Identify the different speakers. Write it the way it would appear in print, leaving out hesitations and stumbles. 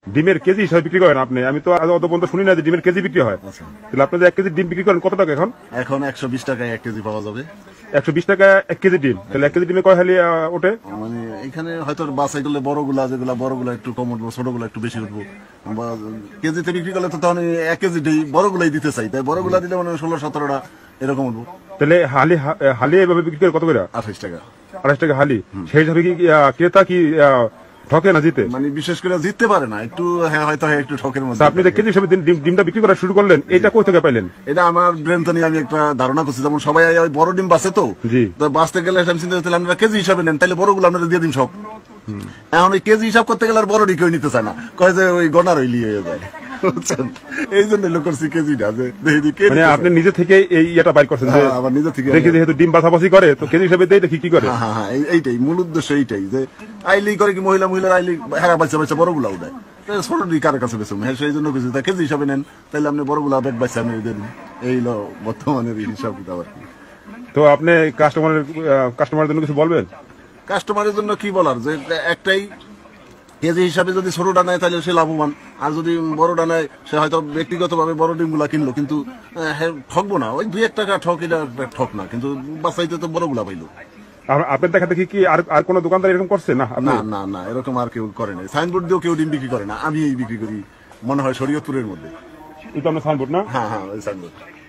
Speaker 1: ডিমের কেজি হিসাবে বিক্রি করেন আপনি? আমি তো অত পর্যন্ত শুনি না যে ডিমের কেজি বিক্রি হয়।
Speaker 2: আচ্ছা,
Speaker 1: তাহলে আপনি যে 1 কেজি ডিম বিক্রি করেন কত টাকা এখন?
Speaker 2: এখন 120 টাকায় 1 কেজি পাওয়া যাবে।
Speaker 1: 120 টাকা 1 কেজি ডিম। তাহলে 1 কেজি ডিমে কয় হালি ওঠে?
Speaker 2: মানে এখানে হয়তো বাছাই করলে বড়গুলা যেগুলা বড়গুলা একটু কম উঠবো, ছোটগুলা একটু বেশি উঠবো। বা কেজিতে বিক্রি করলে তো তখন 1 কেজি বড়গুলাই দিতে চাই, তাই বড়গুলা দিলে মানে 16-17টা এরকম উঠবো।
Speaker 1: তাহলে হালি হালি এভাবে বিক্রি করে কত করে?
Speaker 2: 28 টাকা।
Speaker 1: 28 টাকা হালি। সেই হিসাবে কি ক্রেতা কি ঠকে না জিতে?
Speaker 2: মানে বিশেষ করে জিততে পারে না, একটু হ্যাঁ হয়তো একটু ঠকের
Speaker 1: তা
Speaker 2: মধ্যে।
Speaker 1: আপনি যে কেজি হিসাবে ডিমটা বিক্রি করা শুরু করলেন, এটা কোথা থেকে পাইলেন?
Speaker 2: এটা আমার ব্রেন তো নিয়ে আমি একটা ধারণা করছি, যেমন সবাই ওই বড় ডিম বাঁচে তো,
Speaker 1: জি।
Speaker 2: তো বাঁচতে গেলে আমি চিন্তা করছিলাম আপনারা কেজি হিসাবে নেন, তাহলে বড়গুলো আপনারা দিয়ে দিন সব। এখন ওই কেজি হিসাব করতে গেলে আর বড় ডি কেউ নিতে চায় না, কয় যে ওই গনার ওই লিয়ে যায়, বুঝছেন? এই জন্য লোক করছি কেজিটা, যে দেখি কে
Speaker 1: মানে
Speaker 2: নিতে
Speaker 1: আপনি
Speaker 2: চায়।
Speaker 1: নিজে থেকে এই ইয়েটা বাইর করছেন যে
Speaker 2: হ্যাঁ, আবার নিজে থেকে
Speaker 1: দেখি যেহেতু ডিম বাছাবাছি করে তো কেজি হিসাবে দেই, দেখি কি করে।
Speaker 2: হ্যাঁ হ্যাঁ হ্যাঁ, এইটাই মূল উদ্দেশ্য, এইটাই যে আইলি করে কি মহিলা আইলি হেরা বাচ্চা বাচ্চা বড়গুলা উঠায়, ছোট ডি কার কাছে বেছে হ্যাঁ, সেই জন্য কিছু কেজি হিসাবে নেন, তাহলে আপনি বড়গুলা বেগ বাচ্চা আপনি দেন। এই লো বর্তমানের হিসাব কিতাব আর কি।
Speaker 1: তো আপনি কাস্টমারের জন্য কিছু বলবেন?
Speaker 2: কাস্টমারের জন্য কি বলার, যে একটাই, কেজি হিসাবে যদি ছোটটা নেয় তাহলে সে লাভবান, আর যদি বড়টা নেয় সে হয়তো ব্যক্তিগতভাবে বড় ডিমগুলা কিনলো, কিন্তু ঠকবো না, ওই 2-1 টাকা ঠক, এটা ঠক না, কিন্তু বাচ্চাইতে তো বড়গুলা পাইলো।
Speaker 1: আপনার দেখা দেখি কি আর কোন দোকানদার এরকম করছে না?
Speaker 2: না না না, এরকম আর কেউ করে নাই, সাইনবোর্ড দিয়েও কেউ ডিম বিক্রি করে না, আমি এই বিক্রি করি, মনে হয় শরীয়তপুরের মধ্যে।
Speaker 1: এটা আপনার সাইনবোর্ড না?
Speaker 2: হ্যাঁ হ্যাঁ, ওই সাইনবোর্ড।